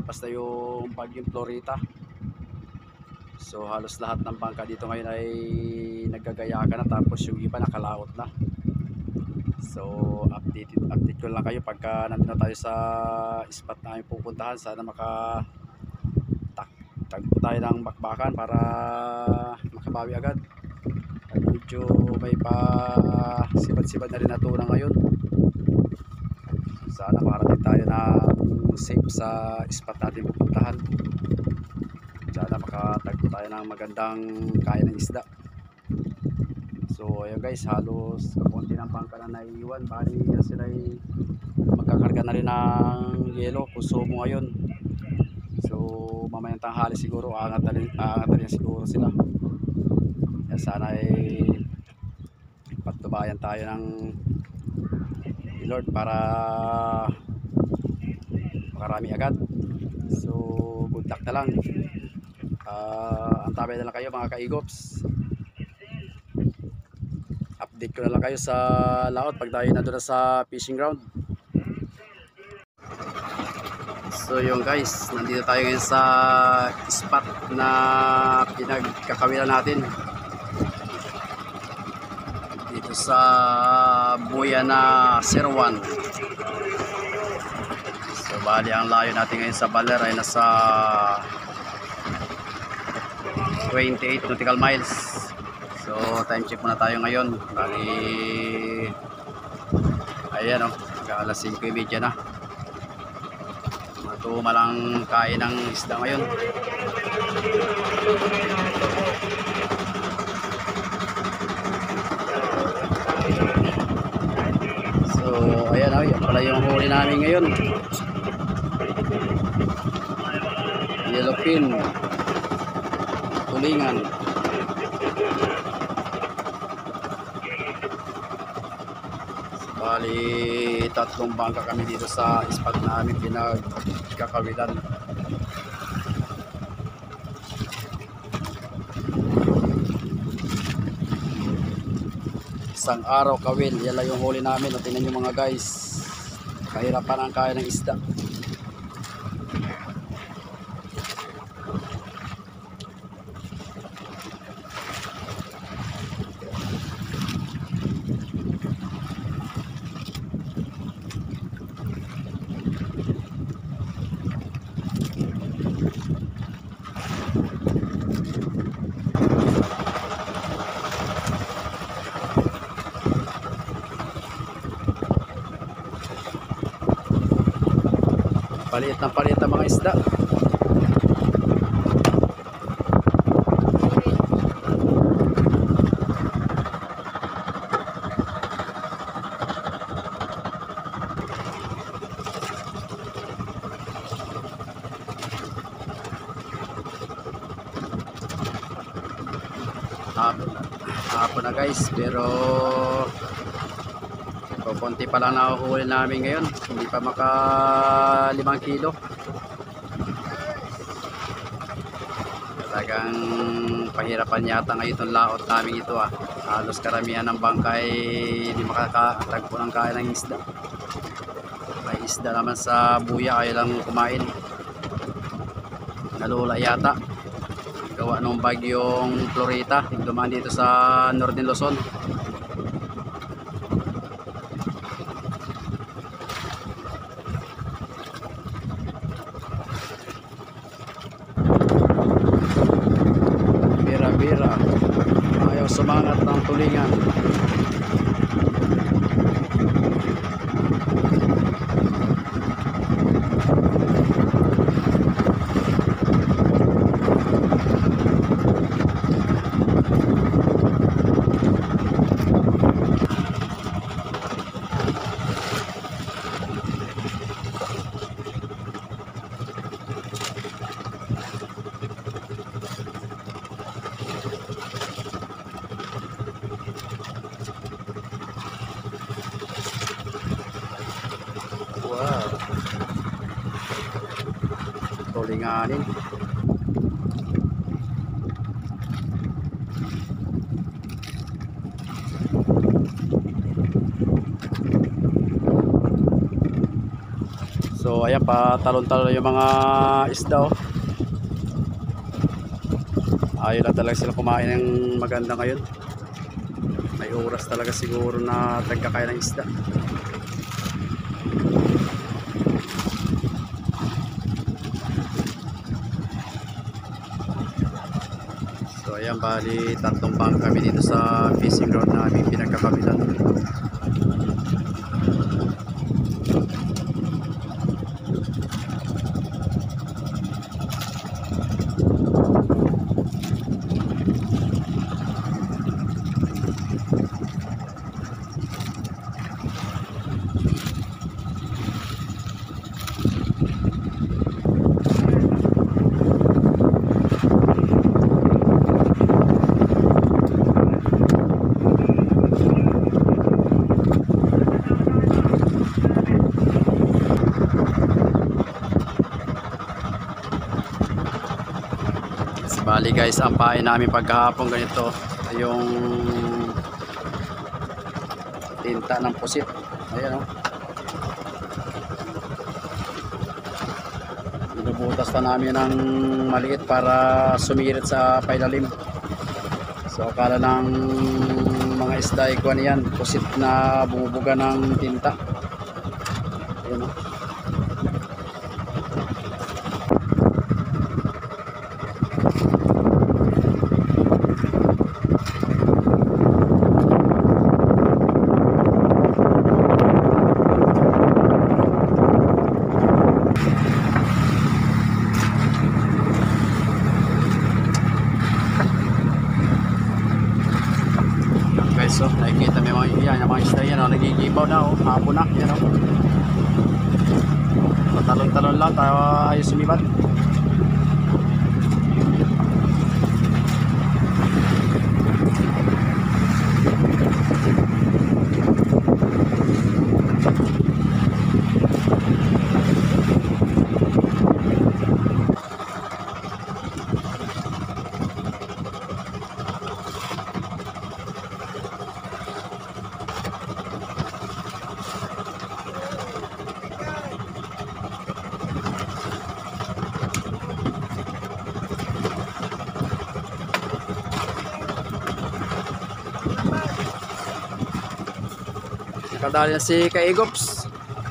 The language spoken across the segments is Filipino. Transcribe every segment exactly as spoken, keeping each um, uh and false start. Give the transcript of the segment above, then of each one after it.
lumagpas na yung bagyong Florita. So halos lahat ng bangka dito ngayon ay naggagaya ka na, tapos yung iba nakalaot na. So update, update ko lang kayo pagka nandun na tayo sa spot na aming pupuntahan. Sana maka tagpo tayo ng bakbakan para makabawi agad. At medyo may pa sibad-sibad na rin na tuna ngayon. Sana makarating tayo na safe sa spot natin pupuntahan. Sana makatagpo tayo ng magandang kain ng isda. So ayun guys, halos kapunti ng bangka na naiiwan. Bali sila ay magkakarga na rin ng yelo, kusumo ngayon. So mamayang tanghali siguro aangat na rin, aangat na rin siguro sila. Kaya sana ay pagtubayan tayo ng Lord para makarami agad. So good luck na lang. Uh, antabay na lang kayo mga kaigops. Update ko na lang kayo sa laot pag tayo na doon sa fishing ground. So yung guys, nandito tayo ngayon sa spot na pinagkakawilan natin dito sa buya na Sirwan. So bali ang layo natin ngayon sa Baler ay nasa twenty-eight nautical miles. So time check muna tayo ngayon. Bali ayan o, oh, alas singko trenta na. Matuma lang kain ng isda ngayon. So ayan o, oh, yan pala yung huli namin ngayon. Yellowfin, tulingan. Bali tatlong bangka kami dito sa spot namin pinagkakawilan. Isang araw kawil, yan lang yung huli namin. O tingnan nyo mga guys, kahirapan ang kaya ng isda. Paliit ng paliit ng mga isda. Hapon na, hapon na guys, pero konti pa lang nahuhuli namin ngayon, hindi pa maka limang kilo. Talagang pahirapan yata ngayon itong laot namin ito ah. Halos karamihan ng bangka ay hindi makakatagpo ng kain ng isda. May isda naman sa buya, ayaw lang kumain. Nalula yata gawa ng bagyong Florita, dumaan dito sa Northern Luzon. Bira, ayaw sumangat ng tulingan. Wow, tulinganin. So So ayan, pa talon-talon yung mga isda oh. Ayaw na talaga sila kumain ng maganda ngayon. May oras talaga siguro na nagkakain ng isda. So ayan, bali tatlong bang kami dito sa fishing ground namin pinagkakabilan. Bali guys, ang pain namin pagkahapon ganito yung tinta ng pusit. Ayan o, binubutas pa namin ng maliit para sumirit sa pailalim. So akala ng mga isda ikuan yan, pusit na bumubuga ng tinta. Ayan o. So, nakikita may mga yan, yung mga isda yan, oh, nagigibaw na, oh, hapon na, yan, oh. Talon-talon lang, tayo ayos sumibat. Nakadali na si Kaigops.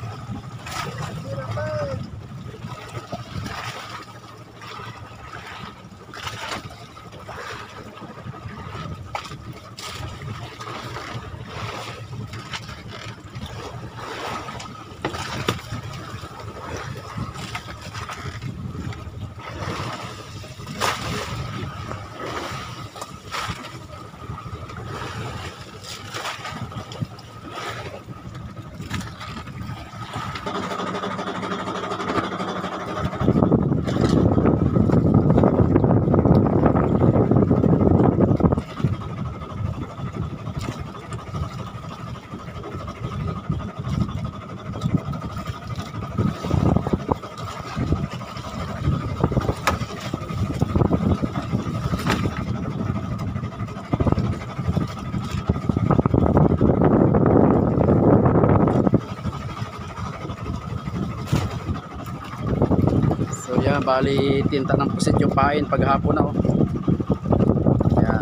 Yan, bali tinta ng pusit yung pain paghapon na oh. Yan.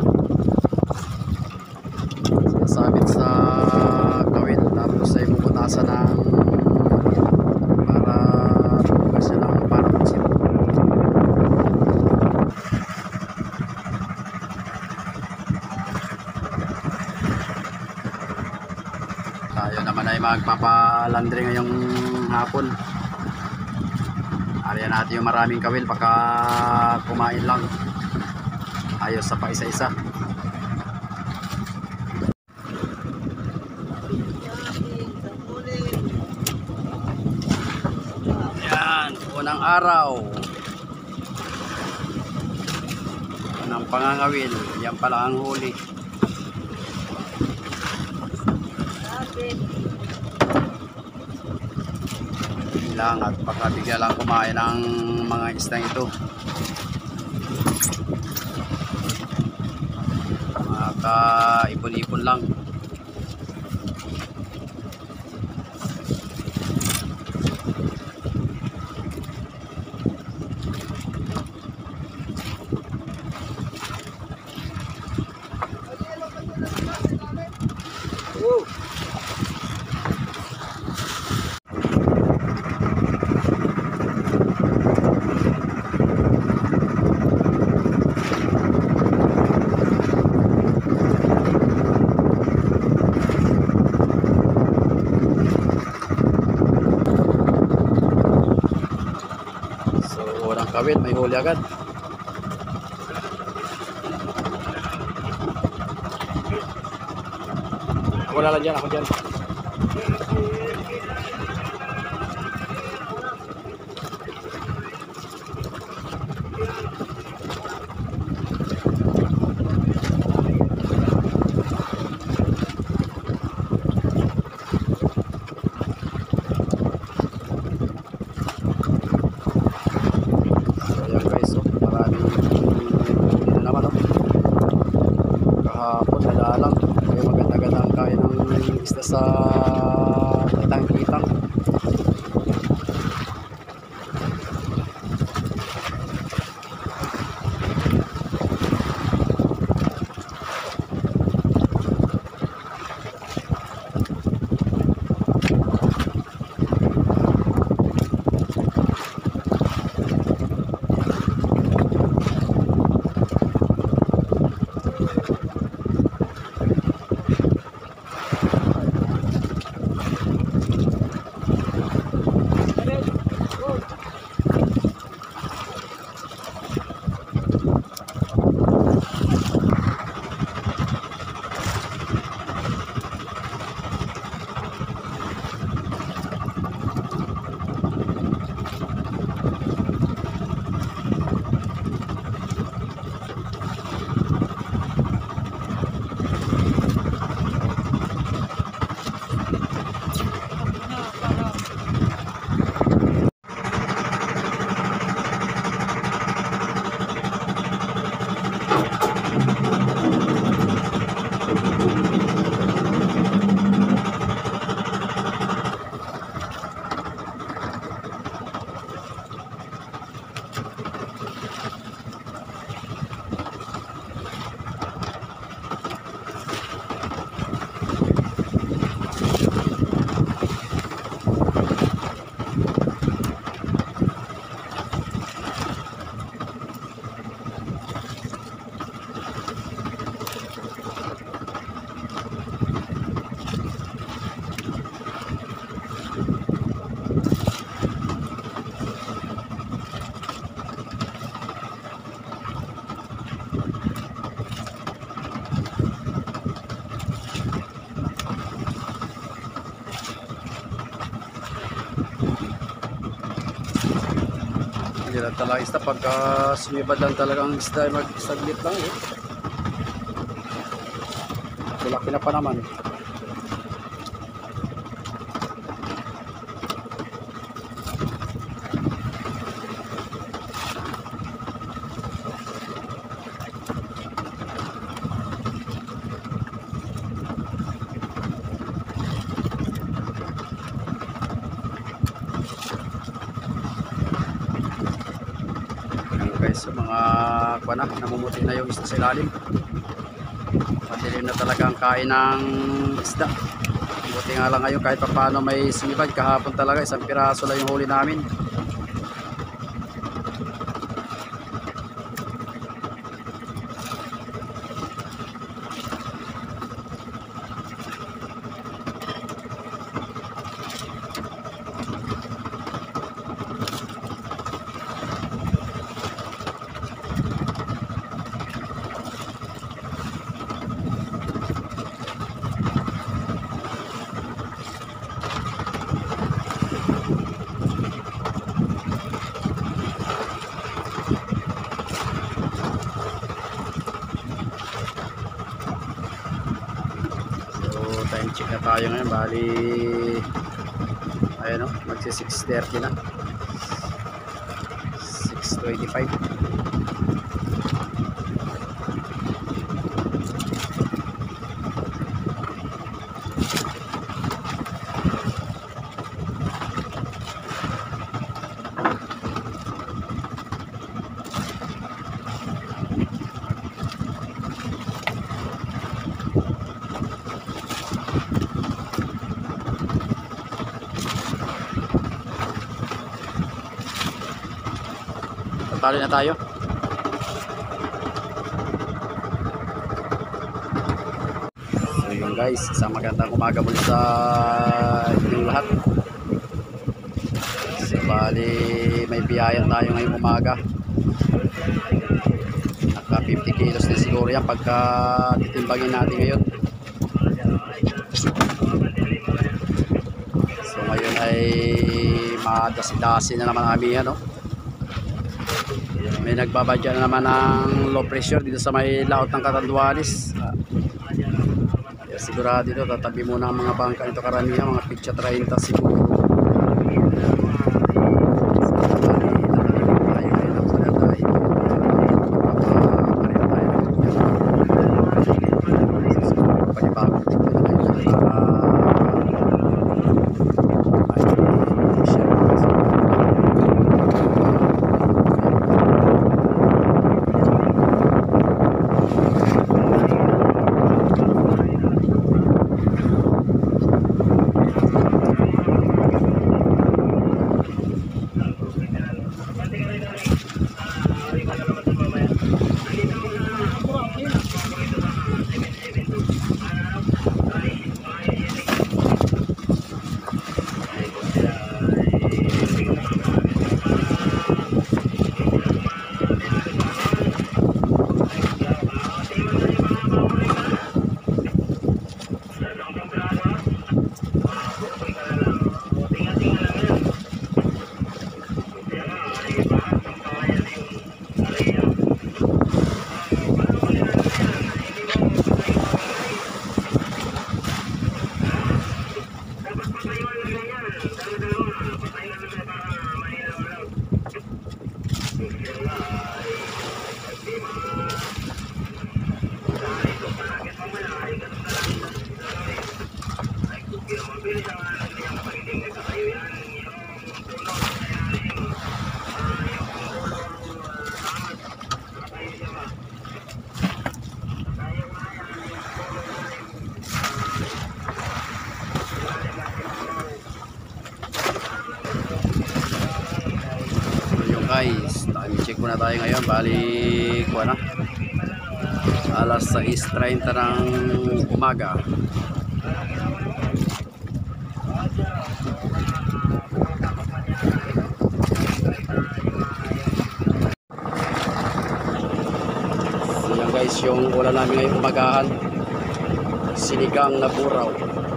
Sinasabit sa kawil tapos ay bubutasan ng para bukas siya ng parang pusit. Tayo naman ay magpapalandri ngayong hapon. Ariyan natin yung maraming kawil, baka kumain lang. Ayos sa pa isa-isa. Yan, unang araw. Unang pangangawil. Yan pala ang huli. Lang at pakabigyan lang kumain ng mga isdang ito. Makaipon-ipon lang. tawid, may huli agad. Ako na lang dyan, ako dyan. Sa kitang-kitang. Hindi lang talaga isda pagka sumibad lang talaga ang isda ay magsaglit lang eh. Laki na pa naman. Guys, so mga kuwan na, namumuti na yung isda sa ilalim. Madilim na talaga ang kain ng isda. Buti nga lang ngayon kahit pa paano may sumibad. Kahapon talaga isang piraso lang yung huli namin. Time check na tayo ngayon, bali ayun o, magsi six thirty na, six twenty-five. Tali na tayo. So yun guys, isang magandang umaga muli sa inyong lahat. So bali may biyayan tayo ngayong umaga. Naka fifty kilos din siguro yan pagka titimbangin natin ngayon. So ngayon ay madasi-dasi na naman kami ano. May nagbabadya na naman ng low pressure dito sa may laot ng Catanduanes. Kaya sigurado dito tatabi muna ang mga bangka ito karamihan, mga pitcha thirty siguro. Guys, time check muna tayo ngayon. Bali kuha na alas sais treinta ng umaga. So yan guys, yung ulam namin ngayong umagahan, sinigang na buraw.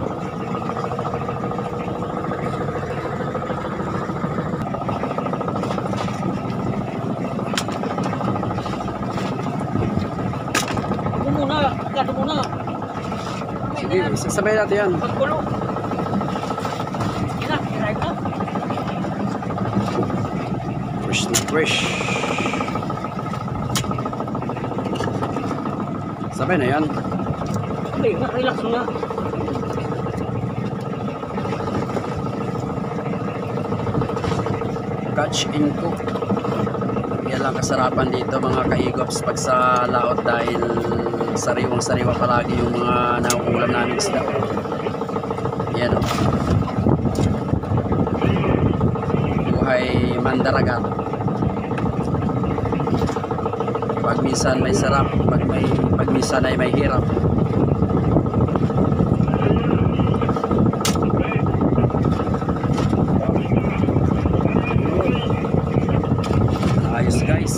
Sige, sasabay natin yan. Pagkulo. Yan na, drive na. Fresh na fresh. Sabay na yan. Hindi, relax mo nga. Catch and cook. Yan lang kasarapan dito mga kaigops pag sa laot dahil sariwang sariwa palagi yung mga nauulam namin isda. Yan o. Buhay mandaragat. Pag minsan may sarap, pag, may, pag minsan ay may hirap. Ayos guys.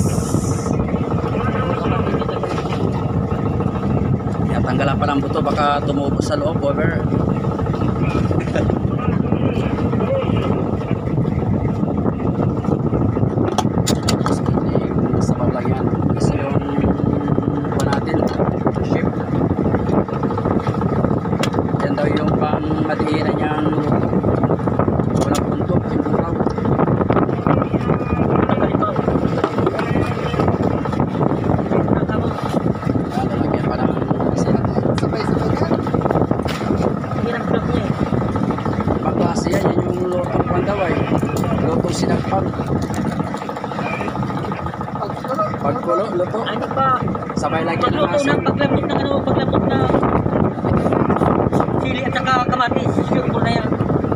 Tanggalan pa ng buto, baka tumubo sa loob, over. Sabaw lang yan. Kasi yung buwan natin, ship. Yan daw yung pang madiinan niyang luto. Walang puntok, yung buraw. Sinagpag. Pagkulo, luto. Ano pa? Sabay lagi ng Pagluto aso. ng paglambot ng ano, paglambot na sili at saka kamatis. Sure ko na yan.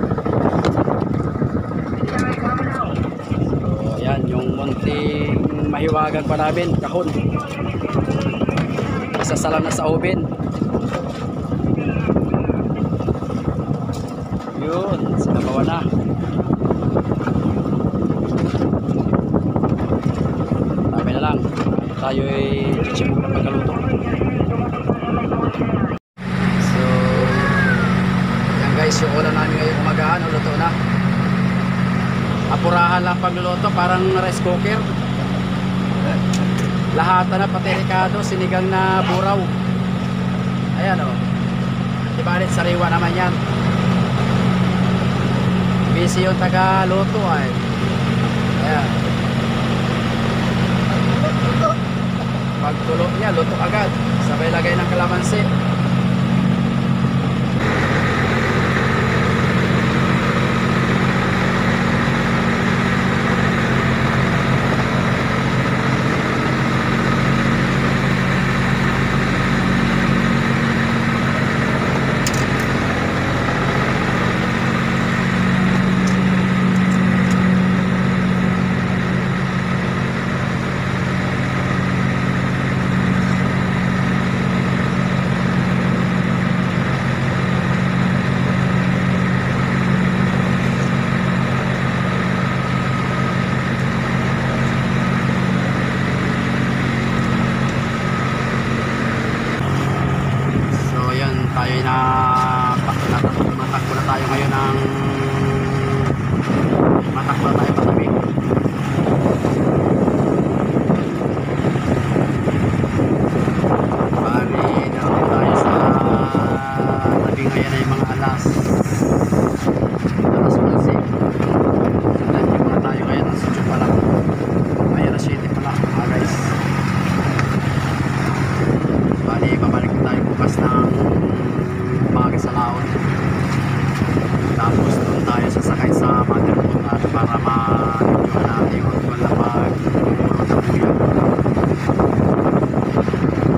So, yan, yung munting mahiwagan pa namin, kahon. Isasalam na sa oven. Yun, sinabawa na. Dami na tayo ay chichimok na pagkaluto. So yan guys, yung ulam namin ngayong umagahan, luto na. Apurahan lang pagluluto, parang rice cooker. Lahat na pati ricado, sinigang na buraw. Ayan o. Di balit sariwa naman yan. Busy yung taga luto ay. Ayan. Pagtulo niya, luto agad. Sabay lagay ng kalamansi. Tayo na natakbo na tayo ngayon ng matakbo tayo patabing. Bali natin tayo sa tabing ngayon ay mga alas alas onse. Nandiyo muna tayo ngayon ng sityo pa lang, may alas siyete pa lang mga guys. Bali babalik tayo bukas ng umaga sa laon. Tapos doon tayo sasakay sa motherboard natin para ma-enjoy natin kung wala pag puro ng buya.